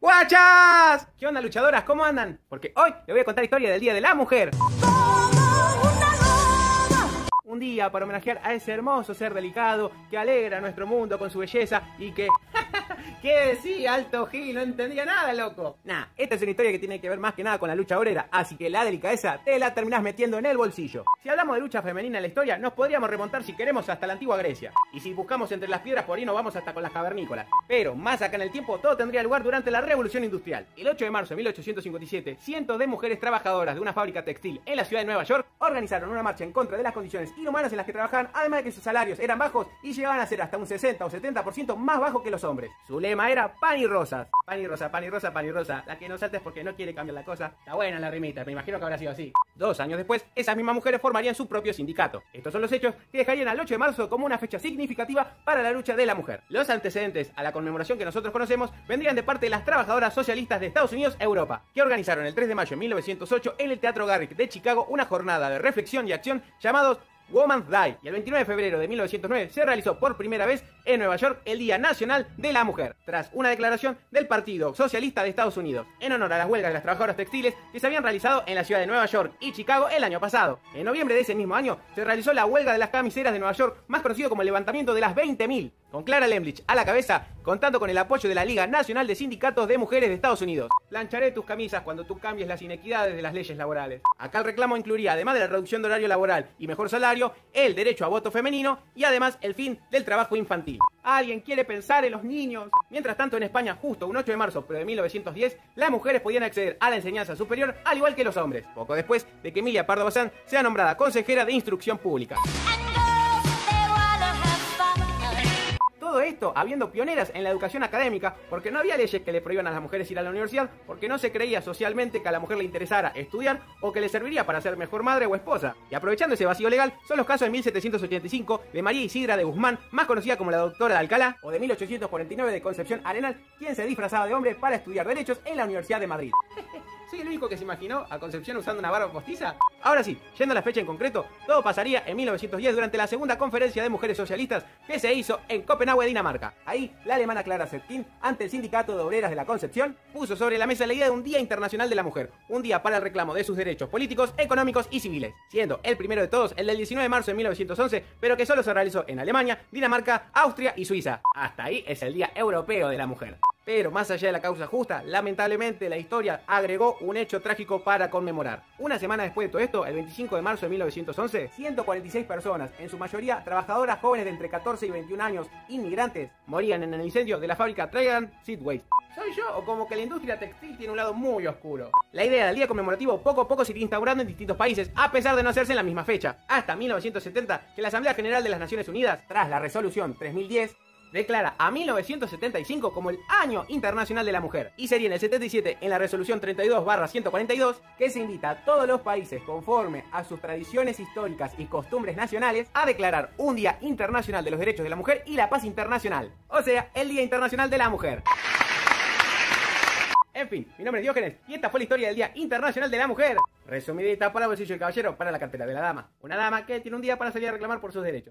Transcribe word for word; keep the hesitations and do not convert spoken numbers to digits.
¡Guachas! ¿Qué onda, luchadoras? ¿Cómo andan? Porque hoy les voy a contar la historia del Día de la Mujer. Un día para homenajear a ese hermoso ser delicado que alegra nuestro mundo con su belleza y que... ¿Qué decía, alto Gil? No entendía nada, loco. Nah, esta es una historia que tiene que ver más que nada con la lucha obrera, así que la delicadeza te la terminás metiendo en el bolsillo. Si hablamos de lucha femenina en la historia, nos podríamos remontar si queremos hasta la antigua Grecia. Y si buscamos entre las piedras, por ahí nos vamos hasta con las cavernícolas. Pero más acá en el tiempo, todo tendría lugar durante la Revolución Industrial. El ocho de marzo de mil ochocientos cincuenta y siete, cientos de mujeres trabajadoras de una fábrica textil en la ciudad de Nueva York organizaron una marcha en contra de las condiciones inhumanas en las que trabajaban, además de que sus salarios eran bajos y llegaban a ser hasta un sesenta o setenta por ciento más bajos que los hombres. Su lema era pan y rosas. Pan y rosa, pan y rosa, pan y rosa. La que no salta es porque no quiere cambiar la cosa. Está buena la rimita, me imagino que habrá sido así. Dos años después, esas mismas mujeres formarían su propio sindicato. Estos son los hechos que dejarían al ocho de marzo como una fecha significativa para la lucha de la mujer. Los antecedentes a la conmemoración que nosotros conocemos vendrían de parte de las trabajadoras socialistas de Estados Unidos e Europa, que organizaron el tres de mayo de mil novecientos ocho en el Teatro Garrick de Chicago una jornada de reflexión y acción llamados Women's Day, y el veintinueve de febrero de mil novecientos nueve se realizó por primera vez en Nueva York el Día Nacional de la Mujer, tras una declaración del Partido Socialista de Estados Unidos, en honor a las huelgas de las trabajadoras textiles que se habían realizado en la ciudad de Nueva York y Chicago el año pasado. En noviembre de ese mismo año se realizó la huelga de las camiseras de Nueva York, más conocido como el levantamiento de las veinte mil, con Clara Lemlich a la cabeza, contando con el apoyo de la Liga Nacional de Sindicatos de Mujeres de Estados Unidos. Plancharé tus camisas cuando tú cambies las inequidades de las leyes laborales. Acá el reclamo incluiría, además de la reducción de horario laboral y mejor salario, el derecho a voto femenino y además el fin del trabajo infantil. ¿Alguien quiere pensar en los niños? Mientras tanto, en España, justo un ocho de marzo pero de mil novecientos diez, las mujeres podían acceder a la enseñanza superior al igual que los hombres, poco después de que Emilia Pardo Bazán sea nombrada consejera de Instrucción Pública. Todo esto habiendo pioneras en la educación académica, porque no había leyes que le prohíban a las mujeres ir a la universidad, porque no se creía socialmente que a la mujer le interesara estudiar o que le serviría para ser mejor madre o esposa. Y aprovechando ese vacío legal, son los casos de mil setecientos ochenta y cinco de María Isidra de Guzmán, más conocida como la doctora de Alcalá, o de mil ochocientos cuarenta y nueve de Concepción Arenal, quien se disfrazaba de hombre para estudiar Derechos en la Universidad de Madrid. ¿Soy el único que se imaginó a Concepción usando una barba postiza? Ahora sí, yendo a la fecha en concreto, todo pasaría en mil novecientos diez durante la segunda conferencia de mujeres socialistas que se hizo en Copenhague, Dinamarca. Ahí, la alemana Clara Zetkin, ante el sindicato de obreras de la Concepción, puso sobre la mesa la idea de un Día Internacional de la Mujer, un día para el reclamo de sus derechos políticos, económicos y civiles, siendo el primero de todos el del diecinueve de marzo de mil novecientos once, pero que solo se realizó en Alemania, Dinamarca, Austria y Suiza. Hasta ahí es el Día Europeo de la Mujer. Pero más allá de la causa justa, lamentablemente la historia agregó un hecho trágico para conmemorar. Una semana después de todo esto, el veinticinco de marzo de mil novecientos once, ciento cuarenta y seis personas, en su mayoría trabajadoras jóvenes de entre catorce y veintiún años, inmigrantes, morían en el incendio de la fábrica Trident Seedways. ¿Soy yo o como que la industria textil tiene un lado muy oscuro? La idea del día conmemorativo poco a poco se iría instaurando en distintos países, a pesar de no hacerse en la misma fecha, hasta mil novecientos setenta, que la Asamblea General de las Naciones Unidas, tras la resolución tres mil diez, declara a mil novecientos setenta y cinco como el Año Internacional de la Mujer, y sería en el setenta y siete en la resolución treinta y dos barra ciento cuarenta y dos que se invita a todos los países conforme a sus tradiciones históricas y costumbres nacionales a declarar un Día Internacional de los Derechos de la Mujer y la Paz Internacional, o sea, el Día Internacional de la Mujer. En fin, mi nombre es Diógenes y esta fue la historia del Día Internacional de la Mujer, resumidita para el bolsillo del caballero, para la cartera de la dama, una dama que tiene un día para salir a reclamar por sus derechos.